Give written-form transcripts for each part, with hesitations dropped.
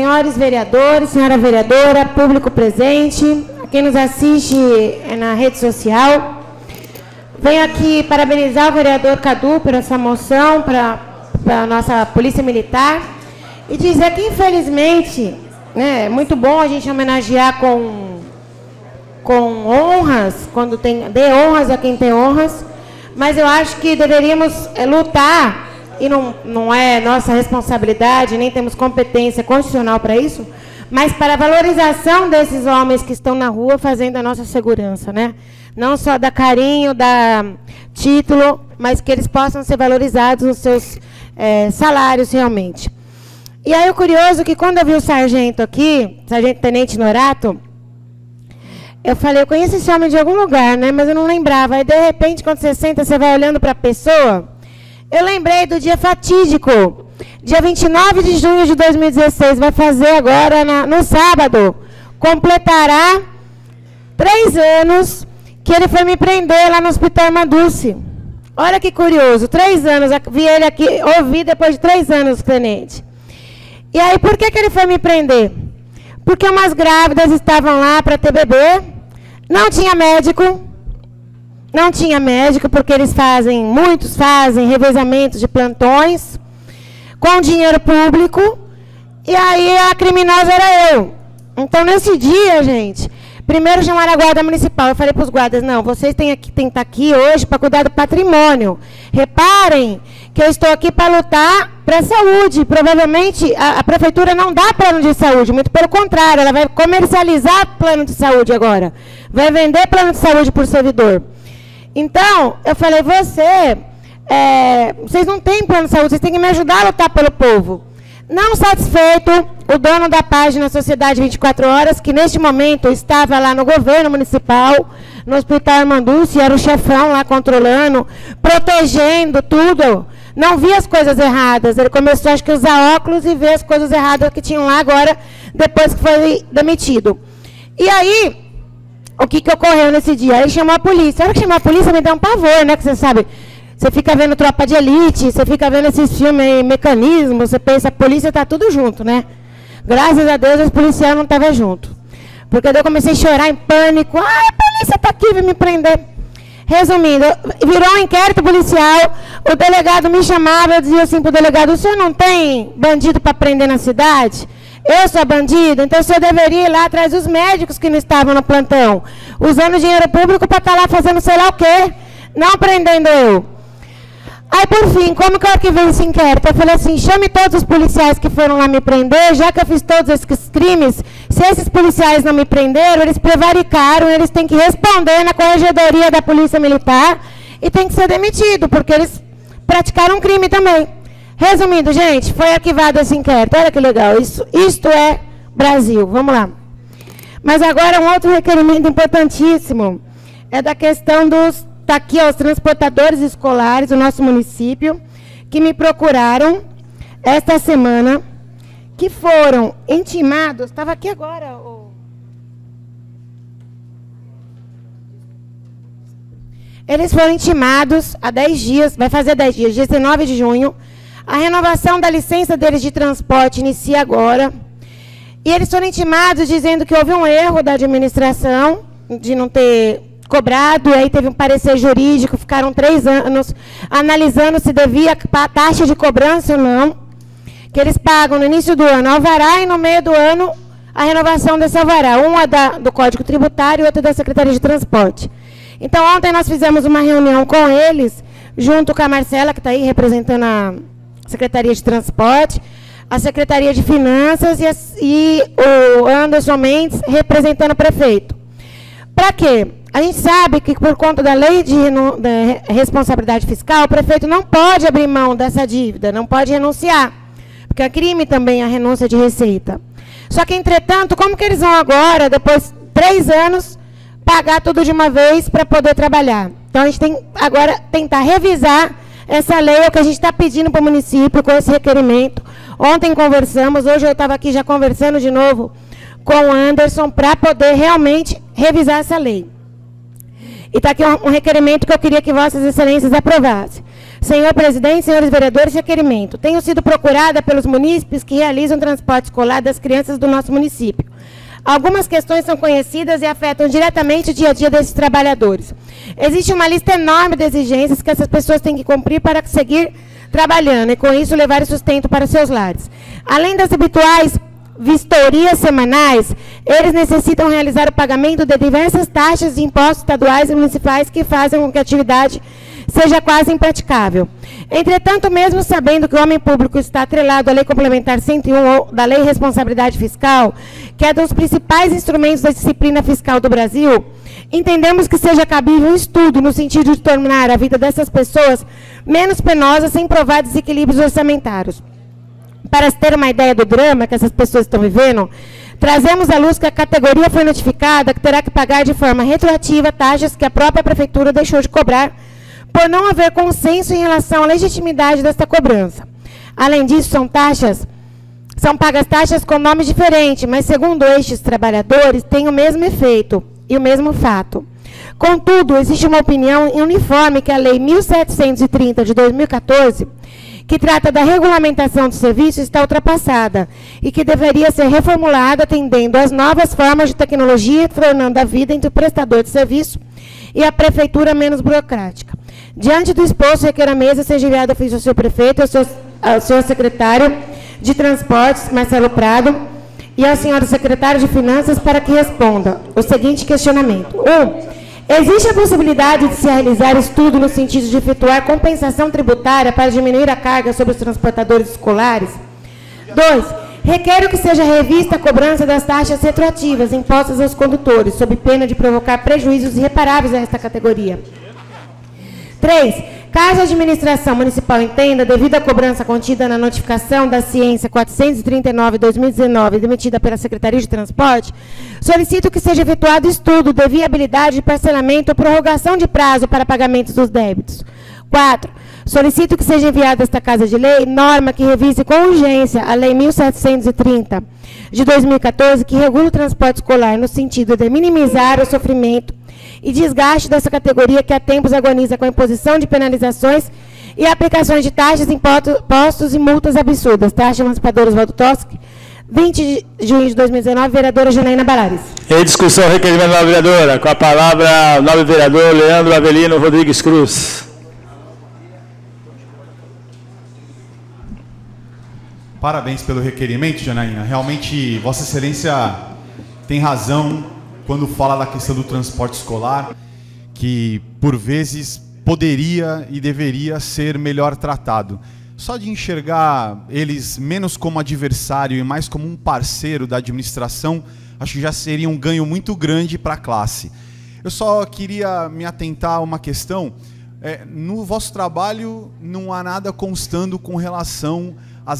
senhores vereadores, senhora vereadora, público presente, quem nos assiste na rede social. Venho aqui parabenizar o vereador Cadu por essa moção para a nossa Polícia Militar e dizer que, infelizmente, né, é muito bom a gente homenagear com honras, quando dê honras a quem tem honras, mas eu acho que deveríamos lutar, e não é nossa responsabilidade, nem temos competência constitucional para isso, mas para a valorização desses homens que estão na rua fazendo a nossa segurança, né? Não só dar carinho, dar título, mas que eles possam ser valorizados nos seus salários realmente. E aí o curioso é que quando eu vi o sargento aqui, sargento-tenente Norato, eu falei, eu conheço esse homem de algum lugar, né? Mas eu não lembrava. Aí, de repente, quando você senta, você vai olhando para a pessoa, eu lembrei do dia fatídico, dia 29 de junho de 2016, vai fazer agora, no sábado, completará 3 anos que ele foi me prender lá no Hospital Irmanduce. Olha que curioso, 3 anos, vi ele aqui, ouvi depois de 3 anos, tenente. E aí, por que ele foi me prender? Porque umas grávidas estavam lá para ter bebê, não tinha médico, porque muitos fazem revezamentos de plantões, com dinheiro público, e aí a criminosa era eu. Então, nesse dia, gente, primeiro chamaram a guarda municipal. Eu falei para os guardas, não, vocês têm que estar aqui hoje para cuidar do patrimônio. Reparem que eu estou aqui para lutar para a saúde. Provavelmente, a prefeitura não dá plano de saúde, muito pelo contrário, ela vai comercializar plano de saúde agora. Vai vender plano de saúde por servidor. Então, eu falei, vocês não têm plano de saúde, vocês têm que me ajudar a lutar pelo povo. Não satisfeito, o dono da página Sociedade 24 Horas, que neste momento estava lá no governo municipal, no Hospital Irmanduce, era o chefão lá controlando, protegendo tudo, não via as coisas erradas. Ele começou, acho que, a usar óculos e ver as coisas erradas que tinham lá agora, depois que foi demitido. E aí, o que ocorreu nesse dia? Ele chamou a polícia. A hora que chamou a polícia, me dá um pavor, né? Que você sabe, você fica vendo Tropa de Elite, você fica vendo esses filmes aí, Mecanismo, você pensa, a polícia está tudo junto, né? Graças a Deus, os policiais não estavam juntos. Porque daí eu comecei a chorar em pânico. Ah, a polícia está aqui, vai me prender. Resumindo, virou um inquérito policial, o delegado me chamava, eu dizia assim para o delegado, o senhor não tem bandido para prender na cidade? Eu sou bandido, então o senhor deveria ir lá atrás dos médicos que não estavam no plantão, usando dinheiro público para estar lá fazendo sei lá o quê, não prendendo eu. Aí, por fim, como que eu arquivei esse inquérito? Eu falei assim, chame todos os policiais que foram lá me prender, já que eu fiz todos esses crimes, se esses policiais não me prenderam, eles prevaricaram, eles têm que responder na corregedoria da Polícia Militar e têm que ser demitidos, porque eles praticaram um crime também. Resumindo, gente, foi arquivado esse inquérito. Olha que legal, isto é Brasil. Vamos lá. Mas agora um outro requerimento importantíssimo é da questão dos... Está aqui ó, os transportadores escolares do nosso município, que me procuraram esta semana, que foram intimados... Estava aqui agora... Eles foram intimados há 10 dias, vai fazer 10 dias, 19 de junho. A renovação da licença deles de transporte inicia agora. E eles foram intimados dizendo que houve um erro da administração, de não ter cobrado, e aí teve um parecer jurídico, ficaram 3 anos analisando se devia a taxa de cobrança ou não, que eles pagam no início do ano alvará e no meio do ano a renovação desse alvará. Um é do Código Tributário e outro da Secretaria de Transporte. Então, ontem nós fizemos uma reunião com eles, junto com a Marcela, que está aí representando a Secretaria de Transporte, a Secretaria de Finanças e o Anderson Mendes representando o prefeito. Para quê? A gente sabe que, por conta da lei de responsabilidade fiscal, o prefeito não pode abrir mão dessa dívida, não pode renunciar, porque é crime também a renúncia de receita. Só que, entretanto, como que eles vão agora, depois de 3 anos, pagar tudo de uma vez para poder trabalhar? Então, a gente tem agora tentar revisar essa lei, é o que a gente está pedindo para o município com esse requerimento. Ontem conversamos, hoje eu estava aqui já conversando de novo com o Anderson para poder realmente revisar essa lei. E está aqui um requerimento que eu queria que Vossas Excelências aprovassem. Senhor presidente, senhores vereadores, requerimento. Tenho sido procurada pelos munícipes que realizam transporte escolar das crianças do nosso município. Algumas questões são conhecidas e afetam diretamente o dia a dia desses trabalhadores. Existe uma lista enorme de exigências que essas pessoas têm que cumprir para seguir trabalhando e, com isso, levar sustento para seus lares. Além das habituais vistorias semanais, eles necessitam realizar o pagamento de diversas taxas de impostos estaduais e municipais que fazem com que a atividade seja quase impraticável. Entretanto, mesmo sabendo que o homem público está atrelado à Lei Complementar 101 da Lei Responsabilidade Fiscal, que é um dos principais instrumentos da disciplina fiscal do Brasil, entendemos que seja cabível um estudo no sentido de tornar a vida dessas pessoas menos penosa sem provar desequilíbrios orçamentários. Para se ter uma ideia do drama que essas pessoas estão vivendo, trazemos à luz que a categoria foi notificada que terá que pagar de forma retroativa taxas que a própria prefeitura deixou de cobrar, por não haver consenso em relação à legitimidade desta cobrança. Além disso, são pagas taxas com nomes diferentes, mas, segundo estes trabalhadores, têm o mesmo efeito e o mesmo fato. Contudo, existe uma opinião uniforme que a Lei 1730 de 2014, que trata da regulamentação do serviço, está ultrapassada e que deveria ser reformulada atendendo às novas formas de tecnologia, tornando a vida entre o prestador de serviço e a prefeitura menos burocrática. Diante do exposto, requer a mesa seja enviado ofício ao senhor prefeito, ao senhor secretário de Transportes, Marcelo Prado, e ao senhor secretário de Finanças para que responda o seguinte questionamento. 1. Existe a possibilidade de se realizar estudo no sentido de efetuar compensação tributária para diminuir a carga sobre os transportadores escolares? 2. Requero que seja revista a cobrança das taxas retroativas impostas aos condutores, sob pena de provocar prejuízos irreparáveis a esta categoria. 3. Caso a administração municipal entenda, devido à cobrança contida na notificação da ciência 439/2019, emitida pela Secretaria de Transporte, solicito que seja efetuado estudo de viabilidade de parcelamento ou prorrogação de prazo para pagamentos dos débitos. 4. Solicito que seja enviada a esta Casa de Lei norma que revise com urgência a Lei 1730 de 2014, que regula o transporte escolar no sentido de minimizar o sofrimento e desgaste dessa categoria que há tempos agoniza com a imposição de penalizações e aplicações de taxas, impostos e multas absurdas. Taxa Emancipadora Oswaldo Toschi, 20 de junho de 2019, vereadora Janaína Balares. Em discussão, requerimento da vereadora. Com a palavra, o nobre vereador Leandro Avelino Rodrigues Cruz. Parabéns pelo requerimento, Janaína. Realmente, Vossa Excelência tem razão quando fala da questão do transporte escolar, que, por vezes, poderia e deveria ser melhor tratado. Só de enxergar eles menos como adversário e mais como um parceiro da administração, acho que já seria um ganho muito grande para a classe. Eu só queria me atentar a uma questão. No vosso trabalho não há nada constando com relação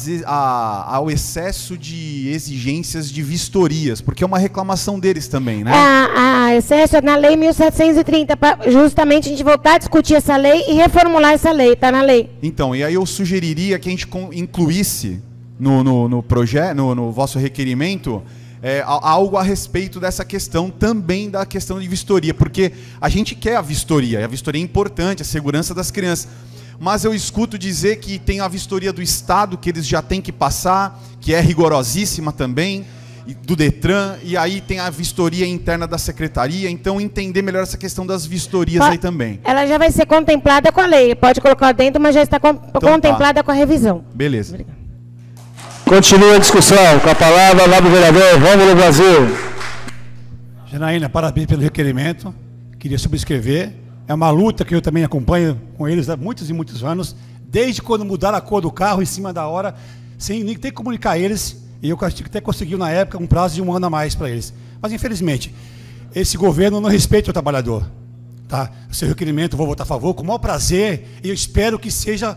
ao excesso de exigências de vistorias, porque é uma reclamação deles também, né? Excesso é na Lei 1730, justamente a gente voltar a discutir essa lei e reformular essa lei, está na lei. Então, e aí eu sugeriria que a gente incluísse no projeto, no vosso requerimento, algo a respeito dessa questão, também da questão de vistoria, porque a gente quer a vistoria é importante, a segurança das crianças. Mas eu escuto dizer que tem a vistoria do Estado, que eles já têm que passar, que é rigorosíssima também, do Detran, e aí tem a vistoria interna da Secretaria, então entender melhor essa questão das vistorias aí também. Ela já vai ser contemplada com a lei, pode colocar dentro, mas já está contemplada com a revisão. Beleza. Obrigada. Continua a discussão, com a palavra, nobre vereador Rômulo Brasil. Janaína, parabéns pelo requerimento, queria subscrever. É uma luta que eu também acompanho com eles há muitos e muitos anos, desde quando mudaram a cor do carro em cima da hora, sem nem ter que comunicar eles, e eu até conseguiu na época um prazo de 1 ano a mais para eles. Mas infelizmente, esse governo não respeita o trabalhador. Tá? O seu requerimento eu vou votar a favor, com o maior prazer, e eu espero que seja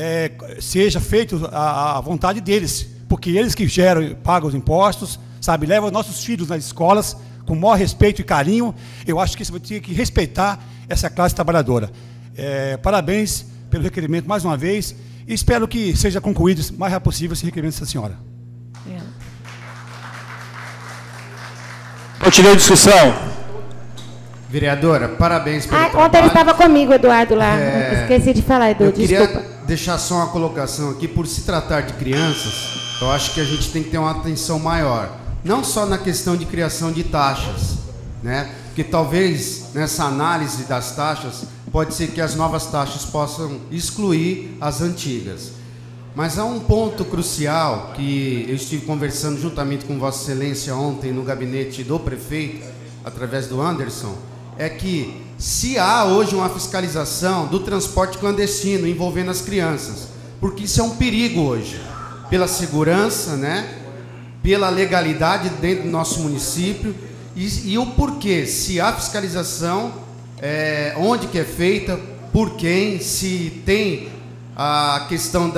feito a vontade deles, porque eles que pagam os impostos, sabe, levam nossos filhos nas escolas, com o maior respeito e carinho. Eu acho que você vai ter que respeitar essa classe trabalhadora. Parabéns pelo requerimento mais uma vez e espero que seja concluído o mais rápido possível esse requerimento dessa senhora. Continua a discussão. Vereadora, parabéns pelo trabalho. Ontem ele estava comigo, Eduardo, lá. Esqueci de falar, Edu, desculpa. Queria deixar só uma colocação aqui. Por se tratar de crianças, eu acho que a gente tem que ter uma atenção maior. Não só na questão de criação de taxas, né? Porque talvez nessa análise das taxas, pode ser que as novas taxas possam excluir as antigas. Mas há um ponto crucial que eu estive conversando juntamente com Vossa Excelência ontem no gabinete do prefeito, através do Anderson, é que se há hoje uma fiscalização do transporte clandestino envolvendo as crianças, porque isso é um perigo hoje, pela segurança, né, pela legalidade dentro do nosso município, e o porquê, se há fiscalização, onde que é feita, por quem, se tem a questão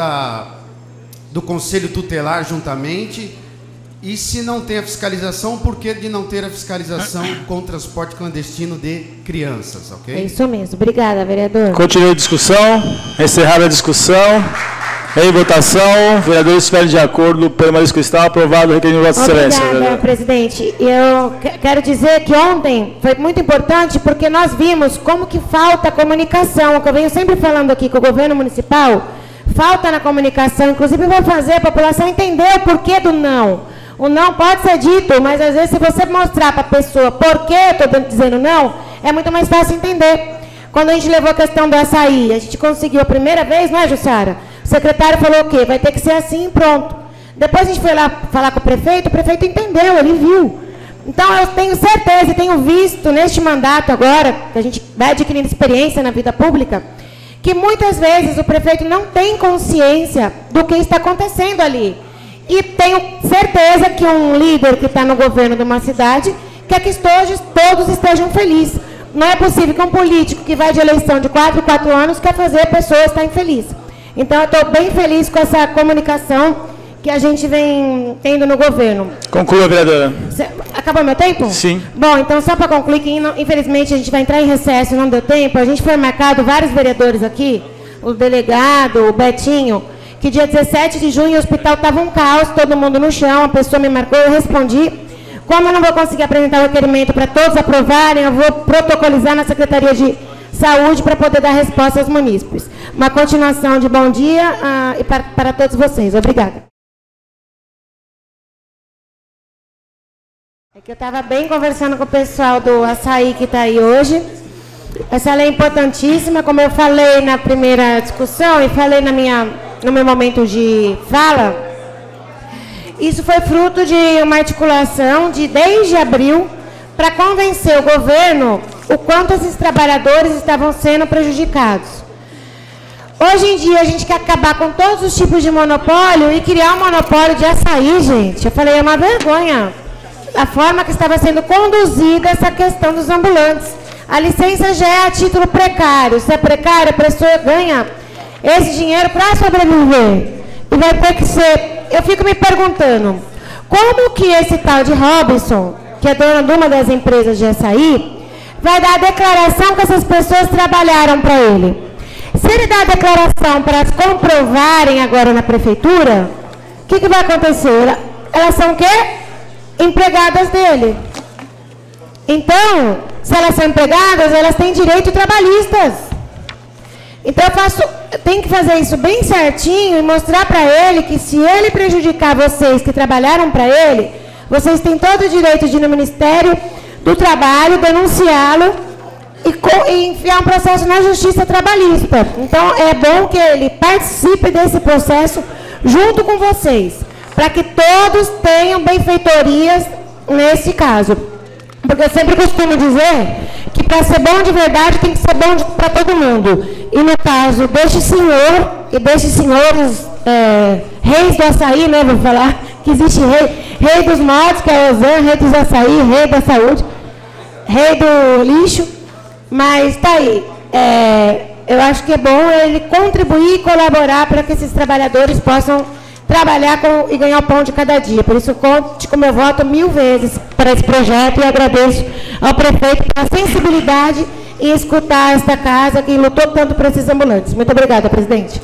do Conselho Tutelar juntamente, e se não tem a fiscalização, por que de não ter a fiscalização com o transporte clandestino de crianças, ok? É isso mesmo. Obrigada, vereador. Continua a discussão. Encerrada a discussão. Em votação, vereadores estiverem de acordo, permaneça com o está aprovado o requerimento de Vossa Excelência. Obrigada, presidente. Eu quero dizer que ontem foi muito importante porque nós vimos como que falta comunicação, o que eu venho sempre falando aqui com o governo municipal, falta na comunicação, inclusive vai fazer a população entender o porquê do não. O não pode ser dito, mas às vezes se você mostrar para a pessoa por que eu estou dizendo não, é muito mais fácil entender. Quando a gente levou a questão do açaí, a gente conseguiu a primeira vez, não é, Jussara? O secretário falou o quê? Vai ter que ser assim e pronto. Depois a gente foi lá falar com o prefeito entendeu, ele viu. Então eu tenho certeza e tenho visto neste mandato agora, que a gente vai adquirindo experiência na vida pública, que muitas vezes o prefeito não tem consciência do que está acontecendo ali. E tenho certeza que um líder que está no governo de uma cidade quer que todos estejam felizes. Não é possível que um político que vai de eleição de 4 em 4 anos quer fazer a pessoa estar infeliz. Então, eu estou bem feliz com essa comunicação que a gente vem tendo no governo. Conclua, vereadora. Acabou meu tempo? Sim. Bom, então, só para concluir, que infelizmente a gente vai entrar em recesso, não deu tempo. A gente foi marcado, vários vereadores aqui, o delegado, o Betinho, que dia 17 de junho o hospital estava um caos, todo mundo no chão, a pessoa me marcou, eu respondi. Como eu não vou conseguir apresentar o requerimento para todos aprovarem, eu vou protocolizar na Secretaria de Saúde para poder dar resposta aos munícipes. Uma continuação de bom dia e para todos vocês. Obrigada. É que eu estava bem conversando com o pessoal do açaí que está aí hoje. Essa lei é importantíssima, como eu falei na primeira discussão e falei no meu momento de fala. Isso foi fruto de uma articulação desde abril para convencer o governo o quanto esses trabalhadores estavam sendo prejudicados. Hoje em dia a gente quer acabar com todos os tipos de monopólio e criar um monopólio de açaí, gente. Eu falei, é uma vergonha a forma que estava sendo conduzida essa questão dos ambulantes. A licença já é a título precário. Se é precário, a pessoa ganha esse dinheiro para sobreviver. E vai ter que ser... Eu fico me perguntando, como que esse tal de Robinson, que é dono de uma das empresas de açaí, vai dar a declaração que essas pessoas trabalharam para ele? Se ele dá a declaração para elas comprovarem agora na prefeitura, o que vai acontecer? Elas são o quê? Empregadas dele. Então, se elas são empregadas, elas têm direitos trabalhistas. Então eu tenho que fazer isso bem certinho e mostrar para ele que se ele prejudicar vocês que trabalharam para ele, vocês têm todo o direito de ir no Ministério do Trabalho, denunciá-lo e enfiar um processo na Justiça Trabalhista. Então é bom que ele participe desse processo junto com vocês, para que todos tenham benfeitorias nesse caso. Porque eu sempre costumo dizer que para ser bom de verdade tem que ser bom para todo mundo. E no caso deste senhor e destes senhores reis do açaí, né, vou falar, que existe rei dos motos, que é o Ozan, rei dos açaí, rei da saúde, rei do lixo, mas está aí. Eu acho que é bom ele contribuir e colaborar para que esses trabalhadores possam trabalhar e ganhar o pão de cada dia. Por isso, conte com meu voto 1000 vezes para esse projeto e agradeço ao prefeito pela sensibilidade em escutar esta casa que lutou tanto para esses ambulantes. Muito obrigada, presidente.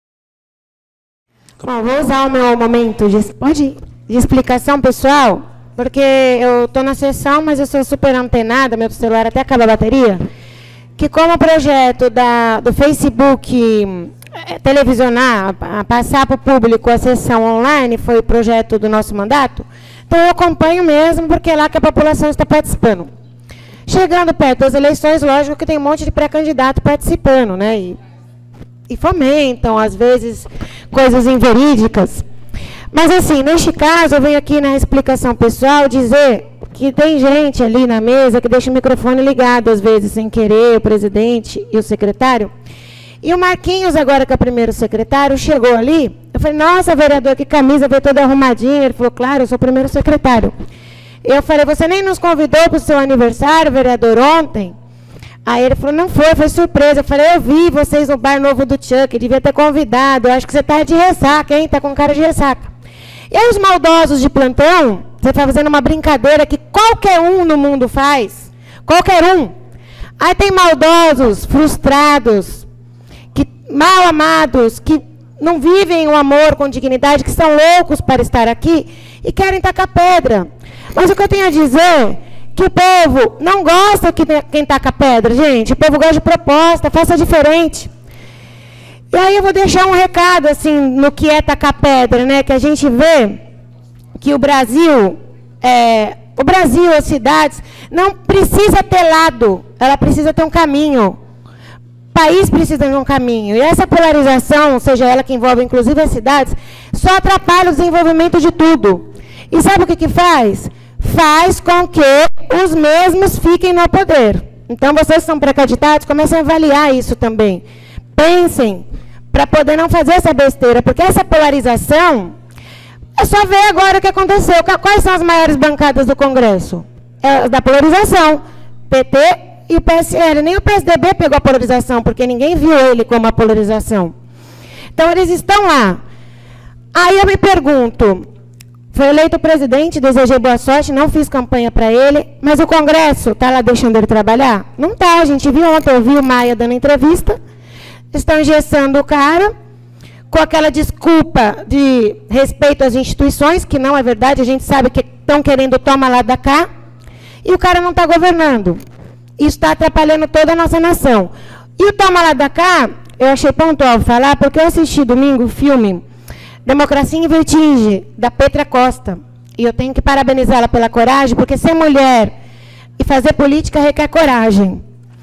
Bom, vou usar o meu momento de explicação pessoal porque eu estou na sessão, mas eu sou super antenada, meu celular até acaba a bateria, que como o projeto do Facebook televisionar, passar para o público a sessão online, foi o projeto do nosso mandato, então eu acompanho mesmo, porque é lá que a população está participando. Chegando perto das eleições, lógico que tem um monte de pré-candidato participando, né? E fomentam, às vezes, coisas inverídicas. Mas, assim, neste caso, eu venho aqui na explicação pessoal dizer que tem gente ali na mesa que deixa o microfone ligado, às vezes, sem querer, o presidente e o secretário. E o Marquinhos, agora que é o primeiro secretário, chegou ali. Eu falei, nossa, vereador, que camisa, veio toda arrumadinha. Ele falou, claro, eu sou o primeiro secretário. Eu falei, você nem nos convidou para o seu aniversário, vereador, ontem? Aí ele falou, não foi surpresa. Eu falei, eu vi vocês no bar novo do Chuck, devia ter convidado. Eu acho que você está de ressaca, hein? Está com cara de ressaca. E aí os maldosos de plantão, você está fazendo uma brincadeira que qualquer um no mundo faz. Qualquer um. Aí tem maldosos, frustrados, mal amados, que não vivem o amor com dignidade, que são loucos para estar aqui e querem tacar pedra. Mas o que eu tenho a dizer é que o povo não gosta de quem taca pedra, gente. O povo gosta de proposta, faça diferente. E aí eu vou deixar um recado, assim, no que é tacar pedra, né? Que a gente vê que o Brasil, as cidades, não precisa ter lado, ela precisa ter um caminho. O país precisa de um caminho. E essa polarização, seja ela que envolve inclusive as cidades, só atrapalha o desenvolvimento de tudo. E sabe o que faz? Faz com que os mesmos fiquem no poder. Então, vocês que são pré-candidatos, comecem a avaliar isso também. Pensem, para poder não fazer essa besteira, porque essa polarização, é só ver agora o que aconteceu. Quais são as maiores bancadas do Congresso? É da polarização. PT e o PSL. Nem o PSDB pegou a polarização, porque ninguém viu ele como a polarização. Então, eles estão lá. Aí eu me pergunto, foi eleito o presidente, desejei boa sorte, não fiz campanha para ele, mas o Congresso está lá deixando ele trabalhar? Não está, a gente viu ontem, eu vi o Maia dando entrevista, estão engessando o cara, com aquela desculpa de respeito às instituições, que não é verdade, a gente sabe que estão querendo tomar lá da cá, e o cara não está governando. Isso está atrapalhando toda a nossa nação. E o toma lá da cá, eu achei pontual falar, porque eu assisti domingo o filme Democracia em Vertigem, da Petra Costa. E eu tenho que parabenizá-la pela coragem, porque ser mulher e fazer política requer coragem.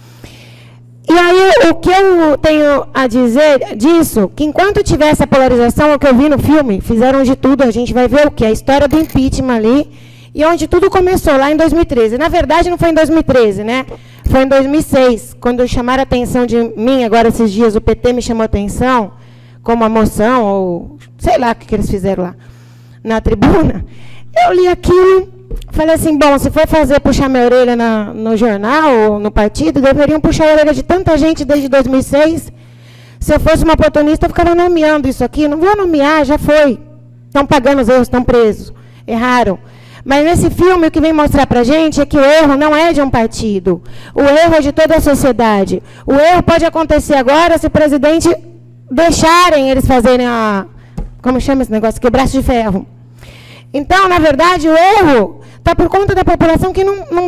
E aí, o que eu tenho a dizer disso, que enquanto tiver essa polarização, o que eu vi no filme, fizeram de tudo, a gente vai ver o quê? A história do impeachment ali, e onde tudo começou, lá em 2013. Na verdade, não foi em 2013, né? Foi em 2006, quando chamaram a atenção de mim, agora esses dias o PT me chamou a atenção, como uma moção, ou sei lá o que eles fizeram lá, na tribuna. Eu li aquilo, falei assim, bom, se for puxar minha orelha no jornal ou no partido, deveriam puxar a orelha de tanta gente desde 2006. Se eu fosse uma oportunista, eu ficaria nomeando isso aqui. Não vou nomear, já foi. Estão pagando os erros, estão presos. Erraram. Mas nesse filme, o que vem mostrar para a gente é que o erro não é de um partido. O erro é de toda a sociedade. O erro pode acontecer agora se o presidente deixarem eles fazerem como chama esse negócio? Que braço de ferro. Então, na verdade, o erro está por conta da população que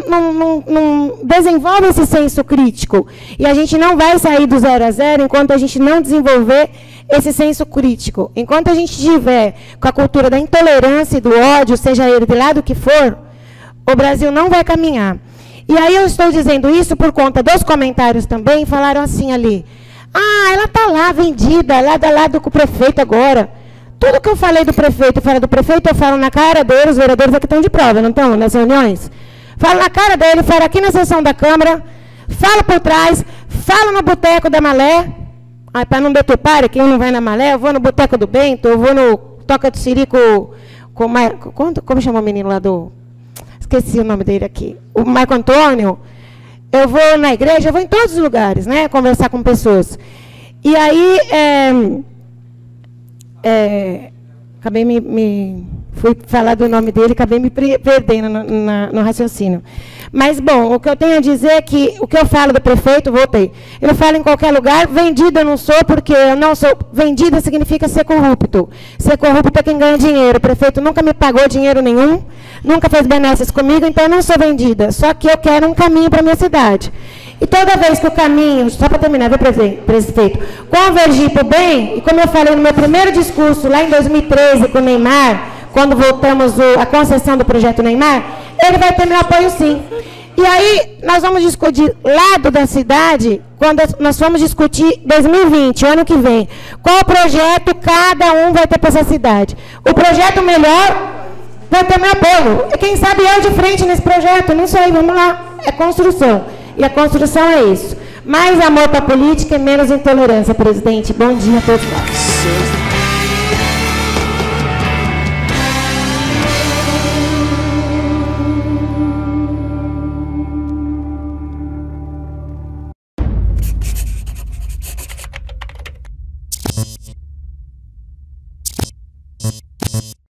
não desenvolve esse senso crítico. E a gente não vai sair do 0 a 0 enquanto a gente não desenvolver esse senso crítico. Enquanto a gente estiver com a cultura da intolerância e do ódio, seja ele de lado que for, o Brasil não vai caminhar. E aí eu estou dizendo isso por conta dos comentários também, falaram assim ali, ela está lá, vendida, lado com o prefeito agora. Tudo que eu falei do prefeito, fora do prefeito, eu falo na cara dele, os vereadores aqui estão de prova, não estão nas reuniões? Falo na cara dele, falo aqui na sessão da Câmara, falo por trás, falo no Boteco da Malé, para não deturpar, quem não vai na Malé, eu vou no Boteco do Bento, eu vou no Toca do Siri como chama o menino lá do... Esqueci o nome dele aqui. O Marco Antônio. Eu vou na igreja, eu vou em todos os lugares, né, conversar com pessoas. E aí, fui falar do nome dele, acabei me perdendo no raciocínio. Mas, bom, o que eu tenho a dizer é que o que eu falo do prefeito, voltei, eu falo em qualquer lugar, vendida eu não sou, porque eu não sou, vendida significa ser corrupto. Ser corrupto é quem ganha dinheiro. O prefeito nunca me pagou dinheiro nenhum, nunca fez benesses comigo, então eu não sou vendida. Só que eu quero um caminho para a minha cidade. E toda vez que o caminho, só para terminar, viu, prefeito, convergir para o bem, e como eu falei no meu primeiro discurso, lá em 2013, com o Neymar, quando voltamos a concessão do projeto Neymar, ele vai ter meu apoio sim. E aí, nós vamos discutir lado da cidade, quando nós vamos discutir 2020, o ano que vem, qual projeto cada um vai ter para essa cidade. O projeto melhor vai ter meu apoio. E quem sabe eu de frente nesse projeto, não sei, vamos lá, é construção. E a construção é isso. Mais amor para a política e menos intolerância, presidente. Bom dia a todos nós.